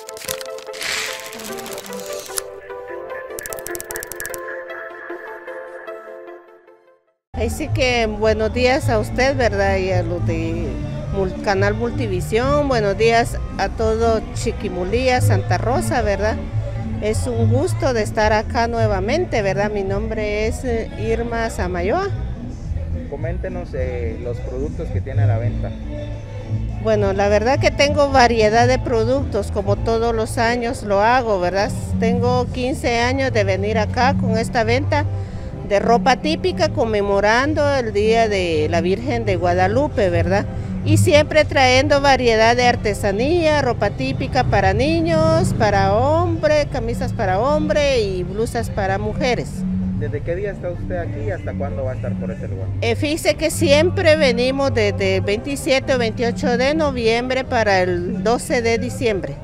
Así que buenos días a usted, ¿verdad? Y a los de Canal Multivisión, buenos días a todo Chiquimulía, Santa Rosa, ¿verdad? Es un gusto de estar acá nuevamente, ¿verdad? Mi nombre es Irma Samayoa. Coméntenos los productos que tiene a la venta. Bueno, la verdad que tengo variedad de productos, como todos los años lo hago, ¿verdad? Tengo 15 años de venir acá con esta venta de ropa típica conmemorando el Día de la Virgen de Guadalupe, ¿verdad? Y siempre trayendo variedad de artesanía, ropa típica para niños, para hombre, camisas para hombre y blusas para mujeres. ¿Desde qué día está usted aquí y hasta cuándo va a estar por ese lugar? Fíjese que siempre venimos desde el 27 o 28 de noviembre para el 12 de diciembre.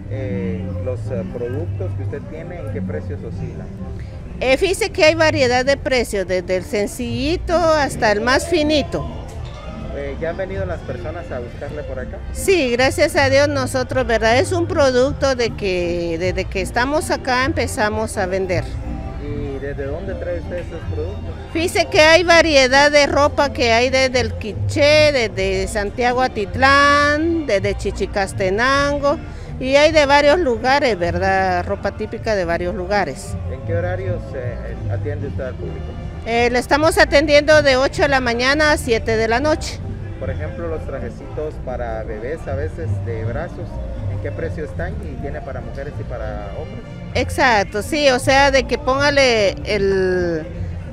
Los productos que usted tiene, ¿en qué precios oscilan? Fíjese que hay variedad de precios, desde el sencillito hasta el más finito. ¿Ya han venido las personas a buscarle por acá? Sí, gracias a Dios nosotros, ¿verdad? Es un producto de que desde que estamos acá empezamos a vender. ¿Y desde dónde trae usted estos productos? Fíjese que hay variedad de ropa que hay desde el Quiché, desde Santiago Atitlán, desde Chichicastenango, y hay de varios lugares, ¿verdad? Ropa típica de varios lugares. ¿En qué horarios atiende usted al público? Le estamos atendiendo de 8 de la mañana a 7 de la noche. Por ejemplo, los trajecitos para bebés a veces de brazos, ¿en qué precio están? ¿Y tiene para mujeres y para hombres? Exacto, sí, o sea, de que póngale el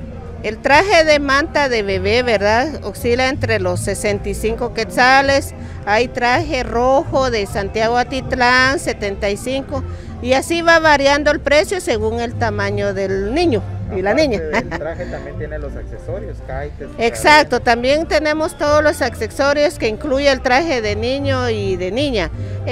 traje de manta de bebé, ¿verdad? Oscila entre los 65 quetzales, hay traje rojo de Santiago Atitlán, 75, y así va variando el precio según el tamaño del niño y la niña. El traje también tiene los accesorios, kites. Exacto, también tenemos todos los accesorios que incluye el traje de niño y de niña,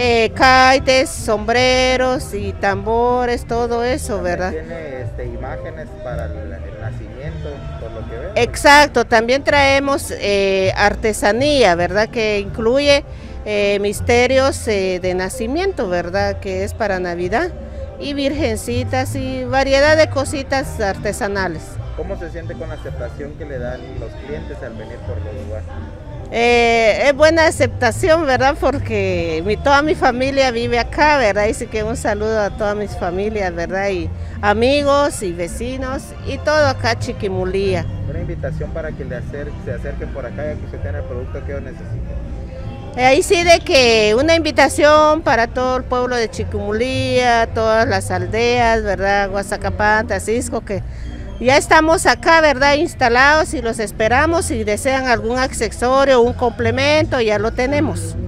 kites, sombreros y tambores, todo eso, también ¿verdad? Tiene imágenes para el nacimiento, por lo que veo. Exacto, también traemos artesanía, ¿verdad? Que incluye misterios de nacimiento, ¿verdad? Que es para Navidad, y virgencitas y variedad de cositas artesanales. ¿Cómo se siente con la aceptación que le dan los clientes al venir por los lugares? Es buena aceptación, ¿verdad? Porque toda mi familia vive acá, ¿verdad? Así que un saludo a todas mis familias, ¿verdad? Y amigos y vecinos y todo acá Chiquimulía. Una invitación para que se acerquen por acá y que usted tenga el producto que yo necesito. Ahí sí, de que una invitación para todo el pueblo de Chiquimulía, todas las aldeas, ¿verdad? Guazacapán, Tacisco, que ya estamos acá, ¿verdad? Instalados y los esperamos. Si desean algún accesorio, un complemento, ya lo tenemos.